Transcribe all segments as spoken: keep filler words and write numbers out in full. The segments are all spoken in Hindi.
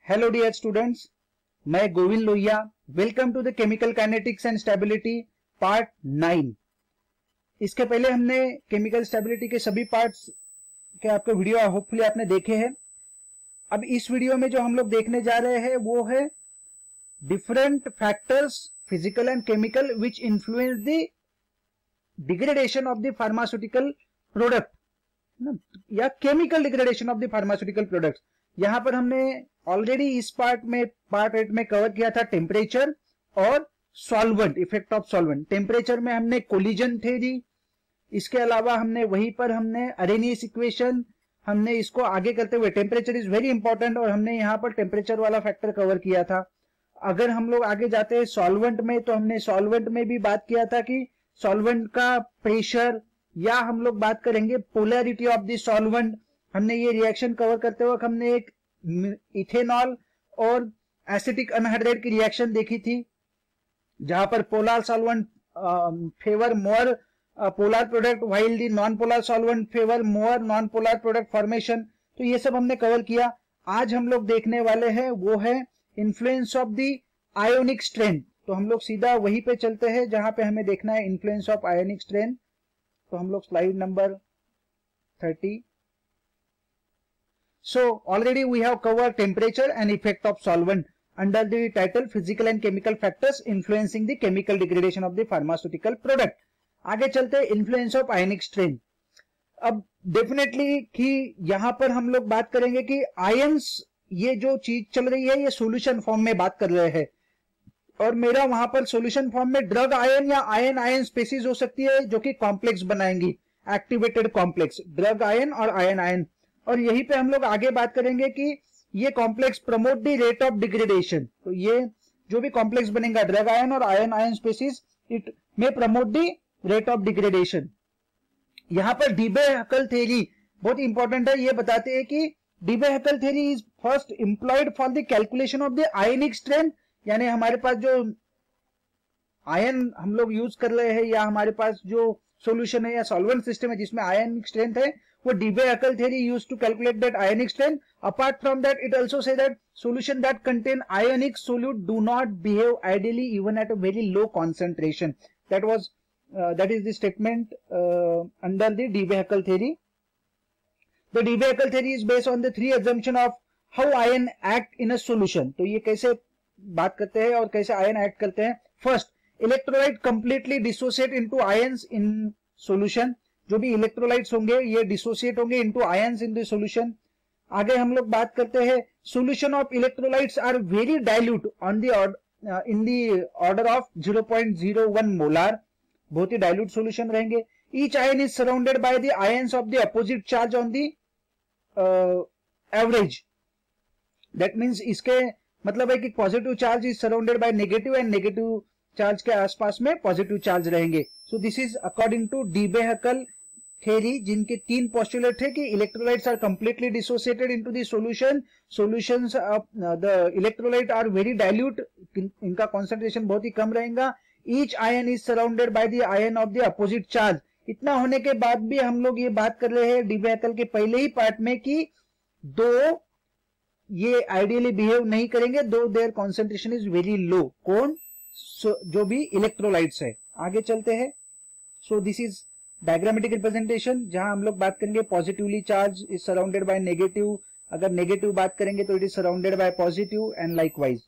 हेलो डियर स्टूडेंट्स, मैं Govind Lohiya. Welcome to the chemical kinetics and stability part nine. इसके पहले हमने केमिकल स्टेबिलिटी के सभी पार्ट्स के आपके वीडियो होपफुली आपने देखे हैं। अब इस वीडियो में जो हम लोग देखने जा रहे हैं वो है different factors physical and chemical which influence the degradation of the pharmaceutical product या chemical degradation of the pharmaceutical product. यहां पर हमने ऑलरेडी इस पार्ट में पार्ट एट में कवर किया था टेम्परेचर और solvent, effect of solvent. Temperature में हमने कोलिजन थ्योरी, इसके अलावा हमने वहीं पर हमने अरेनियस इक्वेशन, हमने इसको आगे करते हुए टेम्परेचर इज वेरी इंपॉर्टेंट और हमने यहाँ पर टेम्परेचर वाला फैक्टर कवर किया था। अगर हम लोग आगे जाते हैं सॉल्वेंट में, तो हमने सॉल्वेंट में भी बात किया था कि सॉल्वेंट का प्रेशर, या हम लोग बात करेंगे पोलैरिटी ऑफ द सॉल्वेंट। हमने ये रिएक्शन कवर करते वक्त हमने एक इथेनॉल और एसिटिक अनहाइड्रेट की रिएक्शन देखी थी, जहां पर polar solvent favour more polar product while the non polar solvent favour more non polar product formation. तो ये सब हमने कवर किया। आज हम लोग देखने वाले हैं वो है influence of the ionic strength. तो हम लोग सीधा वहीं पे चलते हैं जहां पे हमें देखना है इन्फ्लुएंस ऑफ आयोनिक स्ट्रेंथ। तो हम लोग slide number thirty. So already we have covered temperature and effect of solvent under the title physical and chemical factors influencing the chemical degradation of the pharmaceutical product. आगे चलते हैं influence of ionic strength। अब डेफिनेटली कि यहां पर हम लोग बात करेंगे कि आयंस, ये जो चीज चल रही है ये सॉल्यूशन फॉर्म में बात कर रहे हैं, और मेरा वहां पर सॉल्यूशन फॉर्म में ड्रग आयन या आयन आयन स्पेसीज हो सकती है जो कि कॉम्प्लेक्स बनाएंगी, एक्टिवेटेड कॉम्प्लेक्स, ड्रग आयन और आयन आयन। और यहीं पे हम लोग आगे बात करेंगे कि ये complex promote the rate of degradation. तो ये जो भी कॉम्प्लेक्स बनेगा ड्रग आयन और आयन आयन स्पेसीज, इट में promote the rate of degradation. यहां पर डीबे-हकल थ्योरी बहुत इंपॉर्टेंट है। ये बताते हैं कि Debye Huckel theory is first employed for the calculation of the ionic strength. यानी हमारे पास जो आयन हम लोग यूज कर रहे हैं या हमारे पास जो सॉल्यूशन है या सॉल्वेंट सिस्टम है जिसमें आयनिक स्ट्रेंथ है, वो Debye Huckel theory used to calculate that ionic strength. Apart from that it also say that solution that contain ionic solute do not behave ideally even at a very low concentration. That was uh, that is the statement uh, under the Debye Huckel theory. The Debye Huckel theory is based on the three assumption of how ion act in a solution. तो ये कैसे बात करते हैं और कैसे आयन एक्ट करते हैं। First, electrolyte completely dissociate into ions in solution. जो भी इलेक्ट्रोलाइट्स होंगे ये डिसोसिएट होंगे into ions in the solution. आगे हम लोग बात करते हैं solution of electrolytes are very dilute on the in the order of zero point zero one molar, बहुत ही डाइल्यूट सॉल्यूशन रहेंगे। Each ion is surrounded by the ions of the opposite charge on the average. That means इसके मतलब है कि positive charge is surrounded by negative and negative charge के आसपास में पॉजिटिव चार्ज रहेंगे। So this is according to Debye Huckel theory, जिनके तीन पोस्टुलेट है कि electrolytes are completely dissociated into the solution, solutions of the electrolyte are very dilute, इनका कंसंट्रेशन बहुत ही कम रहेगा। Each ion is surrounded by the ion of the opposite charge. इतना होने के बाद भी हम लोग ये बात कर रहे हैं डीबे-हकल के पहले ही पार्ट में कि दो ये आइडियली बिहेव नहीं करेंगे, though their concentration is very low. कौन? so, जो भी इलेक्ट्रोलाइट्स है। आगे चलते हैं। So this is diagrammatic representation, जहां हम लोग बात करेंगे positively charge is surrounded by negative, अगर नेगेटिव बात करेंगे तो it is surrounded by positive and likewise.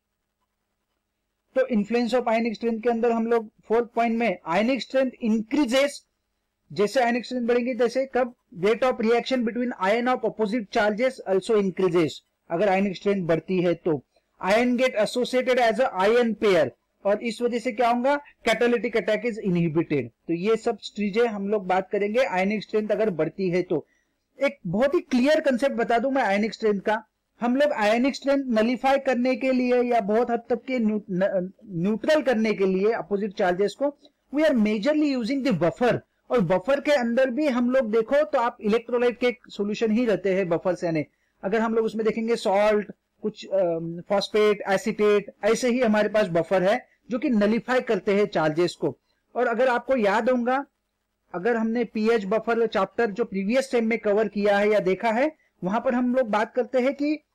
तो इन्फ्लुएंस ऑफ आयनिक स्ट्रेंथ के अंदर हम लोग फोर्थ पॉइंट में आयनिक स्ट्रेंथ इंक्रीजेस, जैसे आयनिक स्ट्रेंथ बढ़ेगी तैसे कब rate of reaction between ion of opposite charges also increases. अगर आयनिक स्ट्रेंथ बढ़ती है तो ion get associated as a ion pair, और इस वजह से क्या होगा, कैटालिटिक अटैक इज इनहिबिटेड। तो ये सब चीजें हम लोग बात करेंगे आयनिक स्ट्रेंथ अगर बढ़ती है तो। एक बहुत ही क्लियर कंसेप्ट बता दूं मैं आयनिक स्ट्रेंथ का। हम लोग आयनिक स्ट्रेंथ नलिफाई करने के लिए या बहुत हद तक के न्यूट्रल करने के लिए अपोजिट चार्जेस को, we are majorly using the buffer. और बफर के अंदर भी हम लोग देखो तो आप इलेक्ट्रोलाइट के सोल्यूशन ही रहते हैं बफर से आने। अगर हम लोग उसमें देखेंगे सॉल्ट, कुछ फॉस्फेट, एसिटेट, ऐसे ही हमारे पास बफर है जो कि नलिफाई करते हैं चार्जेस को। और अगर आपको याद होगा, अगर हमने पीएच बफर चैप्टर जो प्रीवियस टाइम में कवर किया है या देखा है, वहां पर हम लोग बात करते हैं कि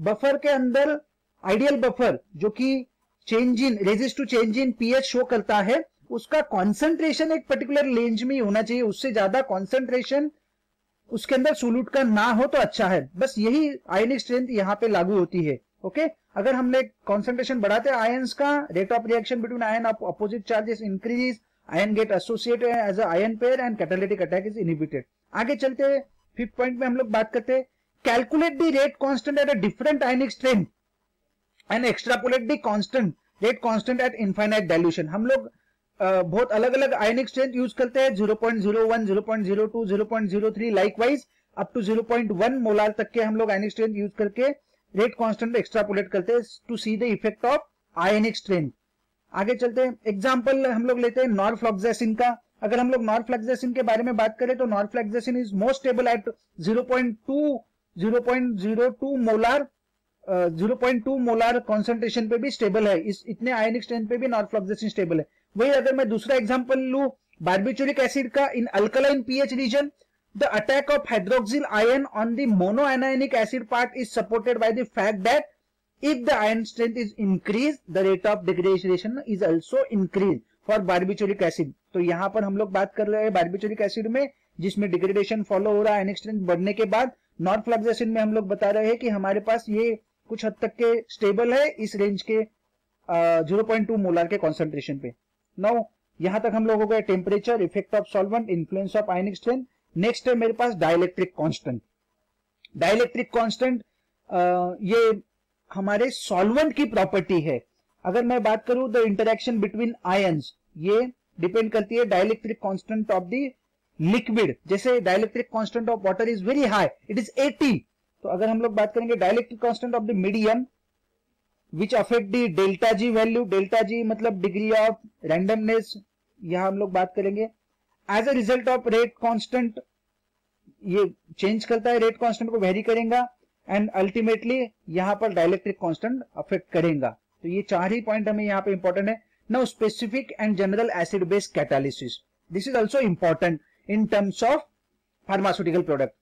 बफर के अंदर आइडियल बफर जो कि change in resist to change in pH show करता है, उसका कॉन्सेंट्रेशन एक पर्टिकुलर रेंज में होना चाहिए, उससे ज्यादा कॉन्सेंट्रेशन उसके अंदर सोल्यूट का ना हो तो अच्छा है। बस यही आयनिक स्ट्रेंथ यहाँ पे लागू होती है। ओके, अगर हमने कॉन्सेंट्रेशन बढ़ाते हैं आयंस का, rate of reaction between ion of opposite charges increase, ion get associated as a ion pair and catalytic attack is inhibited. आगे चलते हैं, फिफ्थ पॉइंट में हम लोग बात करते हैं calculate the rate constant at a different ionic strength and extrapolate the constant rate constant at infinite dilution. हम लोग Uh, बहुत अलग अलग आयनिक स्ट्रेंथ यूज करते हैं, zero point zero one, zero point zero two, zero point zero three, likewise up to zero point one molar तक के हम लोग आयनिक स्ट्रेंथ यूज करके रेट कांस्टेंट एक्सट्रापोलेट करते हैं to see the effect of ionic strength. आगे चलते हैं, एग्जांपल हम लोग लेते हैं नॉरफ्लॉक्सासिन का। अगर हम लोग नॉरफ्लॉक्सासिन के बारे में बात करें तो norfloxacin is most stable at zero point two, zero point zero two molar, zero point two molar concentration पे भी स्टेबल है। इस इतने आयनिक स्ट्रेंथ पे भी नॉरफ्लॉक्सासिन स्टेबल है। वही अगर मैं दूसरा एग्जांपल लूं बार्बिटूरिक एसिड का, in alkaline pH region the attack of hydroxyl ion on the monoanionic acid part is supported by the fact that if the ion strength is increase the rate of degradation is also increase for barbituric acid. तो यहां पर हम लोग बात कर रहे हैं बार्बिटूरिक एसिड में जिसमें डिग्रेडेशन फॉलो हो रहा है आयनिक स्ट्रेंथ बढ़ने के बाद। नॉरफ्लॉक्सासिन में हम लोग बता रहे हैं कि हमारे पास ये कुछ हद तक के स्टेबल है इस रेंज के ज़ीरो पॉइंट टू मोलार के कॉन्सेंट्रेशन पे। नाउ यहां तक हम लोग हो गए temperature, effect of solvent, influence of ionic strength. Next है मेरे पास डाइलेक्ट्रिक कांस्टेंट। डाइलेक्ट्रिक कांस्टेंट ये हमारे सॉल्वेंट की प्रॉपर्टी है। अगर मैं बात करूं द इंटरेक्शन बिटवीन आयंस, ये डिपेंड करती है dielectric constant of the liquid. जैसे dielectric constant of water is very high, it is eighty. तो अगर हम लोग बात करेंगे dielectric constant of the medium which affect the delta G value, delta G मतलब डिग्री ऑफ रैंडमनेस, यहां हम लोग बात करेंगे। As a result of rate constant, ये चेंज करता है, रेट कांस्टेंट को वेरी करेगा एंड अल्टीमेटली यहां पर डाइलेक्ट्रिक कांस्टेंट अफेक्ट करेगा। तो ये चार ही पॉइंट हमें यहां पे इंपॉर्टेंट है। Now specific and general acid base catalysis, this is also important in terms of pharmaceutical product.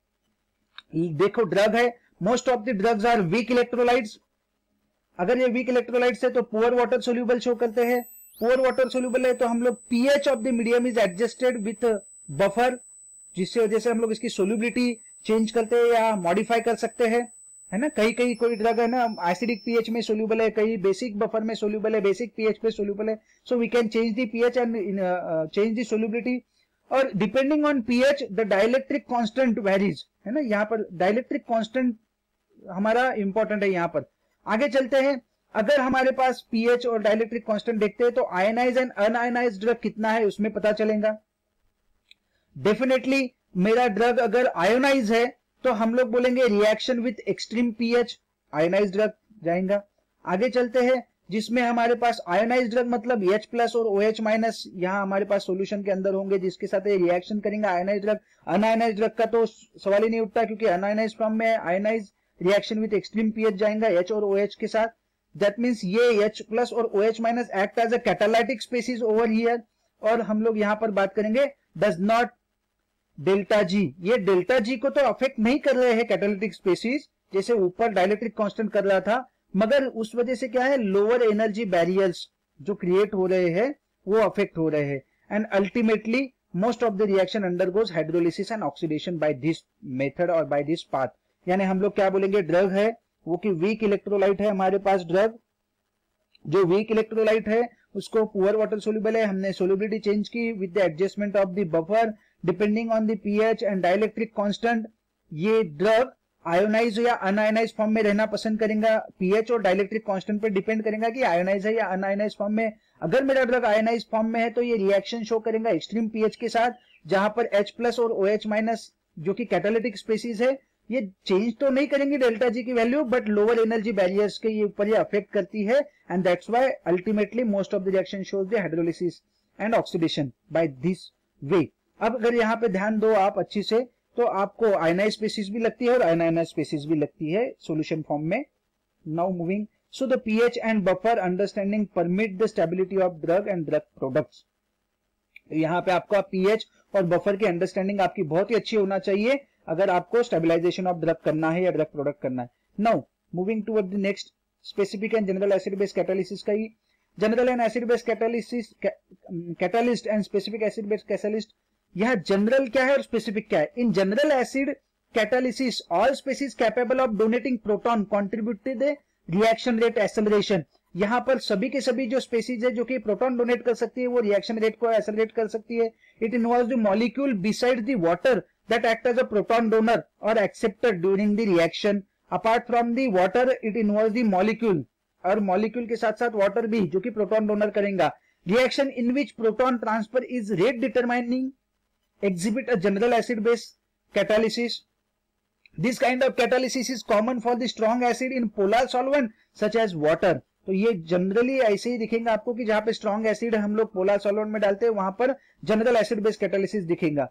देखो ड्रग है, most of the drugs are weak electrolytes. अगर ये वीक इलेक्ट्रोलाइट्स है तो पुअर वाटर सोल्यूबल शो करते हैं। पुअर वाटर सोल्यूबल है तो हम लोग pH of the medium is adjusted with buffer, जिससे वजह से हम लोग इसकी सोल्यूबिलिटी चेंज करते हैं या मॉडिफाई कर सकते हैं, है ना। कई कई कोई ड्रग है ना एसिडिक पीएच में सोल्यूबल है, कई बेसिक बफर में सोल्यूबल है, बेसिक पीएच पे सोल्यूबल है। So we can change the pH and change the solubility. और depending on pH the dielectric constant varies, है ना। यहाँ पर डाइलेक्ट्रिक कांस्टेंट हमारा इंपॉर्टेंट है यहाँ पर। आगे चलते हैं, अगर हमारे पास पीएच और डाइलेक्ट्रिक कांस्टेंट देखते हैं तो आयनाइज एंड अनआयनाइज्ड ड्रग कितना है उसमें पता चलेगा। डेफिनेटली मेरा ड्रग अगर आयोनाइज है तो हम लोग बोलेंगे reaction with extreme pH, ionize drug जाएगा। आगे चलते हैं, जिसमें हमारे पास आयोनाइज ड्रग मतलब H प्लस और OH माइनस यहाँ हमारे पास सॉल्यूशन के अंदर होंगे जिसके साथ ये रिएक्शन करेंगे आयोनाइज ड्रग। अनआयनाइज ड्रग का तो सवाल ही नहीं उठता क्योंकि अनआयनाइज फॉर्म में ionize reaction with extreme pH जाएगा H और OH के साथ। दैट मीन्स ये H प्लस और OH minus act as a catalytic species over here. और हम लोग यहाँ पर बात करेंगे डज नॉट डेल्टा जी, ये डेल्टा जी को तो अफेक्ट नहीं कर रहे हैं कैटालिटिक स्पीसीज, जैसे ऊपर डाइलेक्ट्रिक कांस्टेंट कर रहा था, मगर उस वजह से क्या है लोअर एनर्जी बैरियर्स जो क्रिएट हो रहे हैं वो अफेक्ट हो रहे हैं। And ultimately most of the reaction undergoes hydrolysis and oxidation by this method और बाय दिस पाथ। यानी हम लोग क्या बोलेंगे, ड्रग है वो कि वीक इलेक्ट्रोलाइट है हमारे पास ड्रग, जो वीक इलेक्ट्रोलाइट है उसको पुअर वाटर सोल्यूबल है, हमने सोल्यूबिलिटी चेंज की with the adjustment of the buffer depending on the pH and dielectric constant. ये ड्रग आयोनाइज या अनआयोनाइज फॉर्म में रहना पसंद करेगा, पीएच और डाइलेक्ट्रिक कांस्टेंट पर डिपेंड करेगा कि आयोनाइज है या अनआयोनाइज फॉर्म में। अगर मेरा ड्रग आयोनाइज फॉर्म में है तो ये रिएक्शन शो करेगा एक्सट्रीम पीएच के साथ, जहां पर H प्लस और OH माइनस जो कि कैटालिटिक स्पीसीज है ये चेंज तो नहीं करेंगे डेल्टा जी की value, but lower energy barriers के ये ऊपर ये अफेक्ट करती है and that's why ultimately most of the reaction shows the hydrolysis and oxidation by this way. अब अगर यहाँ पे ध्यान दो आप अच्छी से तो आपको आयनाइज स्पीसीज भी लगती है और अनआयनाइज स्पीसीज भी लगती है सॉल्यूशन फॉर्म में। Now moving, so the pH and buffer understanding permit the stability of drug and drug products. यहाँ पे आपका पीएच और बफर की अंडरस्टैंडिंग आपकी बहुत ही अच्छी होना चाहिए अगर आपको स्टेबलाइजेशन ऑफ ड्रग करना है या ड्रग प्रोडक्ट करना है। Now moving toward the next specific and general acid base catalysis का ही general and acid base catalysis catalyst and specific acid base catalyst. यह जनरल क्या है और स्पेसिफिक क्या है? In general acid catalysis all species capable of donating proton contribute to the reaction rate acceleration. यहाँ पर सभी के सभी जो स्पेसीज है जो कि प्रोटॉन डोनेट कर सकती है वो रिएक्शन रेट को एक्सेलरेट कर सकती है। It involves the molecule beside the water that act as a proton donor और acceptor during the reaction. Apart from the water it involves the molecule, और मॉलिक्यूल के साथ साथ वाटर भी जो कि प्रोटॉन डोनर करेगा। Reaction in which proton transfer is rate determining exhibit a general acid base catalysis. This kind of catalysis is common for the strong acid in polar solvent such as water. तो ये जनरली ऐसे ही दिखेगा आपको कि जहां पे स्ट्रॉन्ग एसिड हम लोग पोलर सॉल्वेंट में डालते हैं वहां पर जनरल एसिड बेस कैटालिसिस दिखेगा।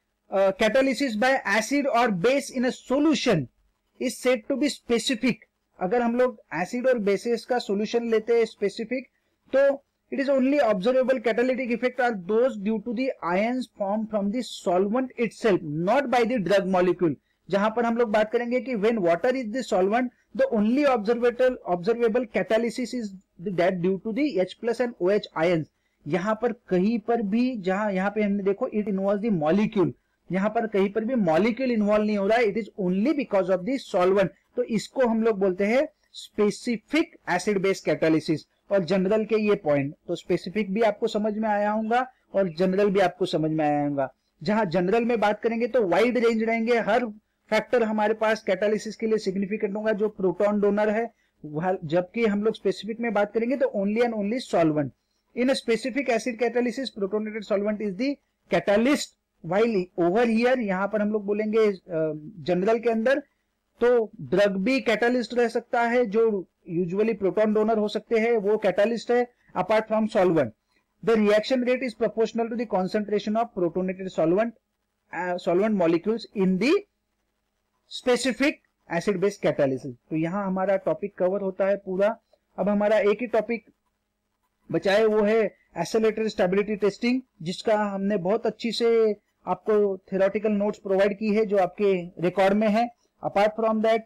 कैटालिसिस बाय एसिड और base in a solution is said to be specific. अगर हम लोग एसिड और बेसिस का सॉल्यूशन लेते हैं स्पेसिफिक, तो it is only observable catalytic effect are those due to the ions formed from the solvent itself, not by the drug molecule. जहां पर हम लोग बात करेंगे कि when water is the solvent, the only observable observable catalysis is that due to the H plus and OH ions. यहाँ पर कहीं पर भी जहां यहाँ पे हमने देखो it involves the molecule, यहाँ पर कहीं पर भी मॉलिक्यूल इन्वॉल्व नहीं हो रहा है, it is only because of the solvent. तो इसको हम लोग बोलते हैं स्पेसिफिक एसिड बेस कैटालिसिस। और जनरल के ये पॉइंट, तो स्पेसिफिक भी आपको समझ में आया होगा और जनरल भी आपको समझ में आया होगा। जहां जनरल में बात करेंगे तो वाइड रेंज रहेंगे, हर फैक्टर हमारे पास कैटालिसिस के लिए सिग्निफिकेंट होगा जो प्रोटॉन डोनर है, जबकि हम लोग स्पेसिफिक में बात करेंगे तो only and only solvent. In specific acid catalysis protonated solvent is the catalyst, while over here यहाँ पर हम लोग बोलेंगे जनरल के अंदर तो ड्रग भी कैटालिस्ट रह सकता है, जो यूजुअली प्रोटॉन डोनर हो सकते हैं, वो कैटालिस्ट है apart from solvent. The reaction rate is proportional to the concentration of protonated solvent solvent molecules in the specific acid base catalysis. तो यहाँ हमारा टॉपिक कवर होता है पूरा। अब हमारा एक ही टॉपिक बचा है, वो है एक्सेलरेटर स्टेबिलिटी टेस्टिंग, जिसका हमने बहुत अच्छी से आपको थ्योरेटिकल नोट्स प्रोवाइड की है जो आपके रिकॉर्ड में है। अपार्ट फ्रॉम दैट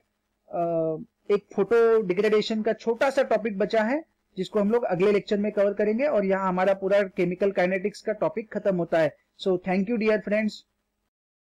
एक फोटो डिग्रेडेशन का छोटा सा टॉपिक बचा है जिसको हम लोग अगले लेक्चर में कवर करेंगे, और यहाँ हमारा पूरा केमिकल काइनेटिक्स का टॉपिक खत्म होता है। So thank you dear friends.